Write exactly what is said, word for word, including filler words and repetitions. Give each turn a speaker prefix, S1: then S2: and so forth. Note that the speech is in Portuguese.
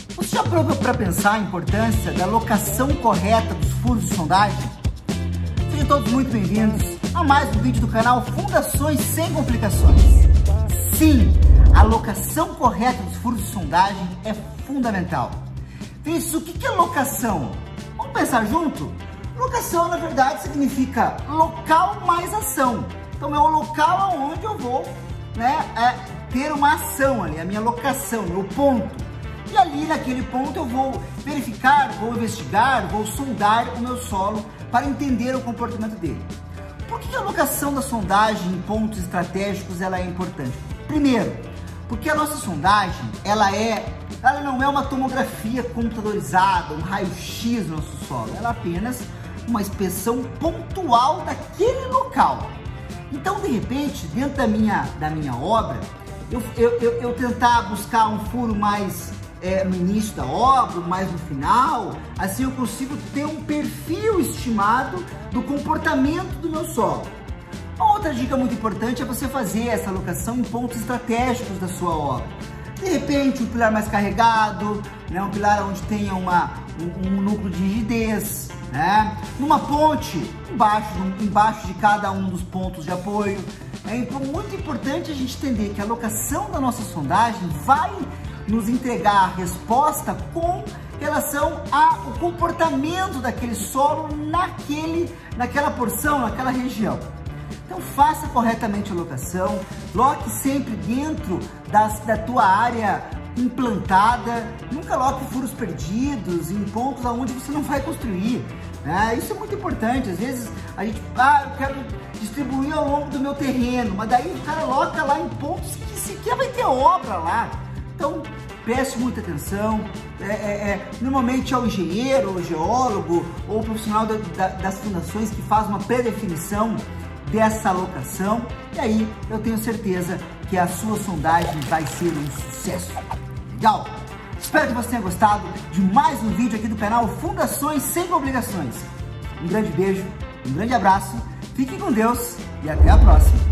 S1: Você já parou para pensar a importância da locação correta dos furos de sondagem? Sejam todos muito bem-vindos a mais um vídeo do canal Fundações Sem Complicações. Sim, a locação correta dos furos de sondagem é fundamental. Isso, o que é locação? Vamos pensar junto? Locação, na verdade, significa local mais ação. Então é o local onde eu vou, né, é, ter uma ação ali, a minha locação, meu ponto. E ali naquele ponto eu vou verificar, vou investigar, vou sondar o meu solo para entender o comportamento dele. Por que a locação da sondagem em pontos estratégicos ela é importante? Primeiro, porque a nossa sondagem ela, é, ela não é uma tomografia computadorizada, um raio-x no nosso solo, ela é apenas uma inspeção pontual daquele local. Então, de repente, dentro da minha, da minha obra, eu, eu, eu, eu tentar buscar um furo mais é, no início da obra, mais no final, assim eu consigo ter um perfil estimado do comportamento do meu solo. Uma outra dica muito importante é você fazer essa alocação em pontos estratégicos da sua obra. De repente, um pilar mais carregado, né, um pilar onde tenha uma, um, um núcleo de rigidez, né? Numa ponte, embaixo, embaixo de cada um dos pontos de apoio. É então, muito importante a gente entender que a locação da nossa sondagem vai nos entregar a resposta com relação ao comportamento daquele solo naquele, naquela porção, naquela região. Então faça corretamente a locação, loque sempre dentro das, da tua área implantada, nunca loque furos perdidos em pontos onde você não vai construir, né? Isso é muito importante. Às vezes a gente, ah, eu quero distribuir ao longo do meu terreno, mas daí o cara loca lá em pontos que sequer vai ter obra lá. Então preste muita atenção, é, é, é, normalmente é o engenheiro, o geólogo ou o profissional da, da, das fundações que faz uma pré-definição dessa alocação, e aí eu tenho certeza que a sua sondagem vai ser um sucesso. Legal? Espero que você tenha gostado de mais um vídeo aqui do canal Fundações Sem Complicações. Um grande beijo, um grande abraço, fiquem com Deus e até a próxima.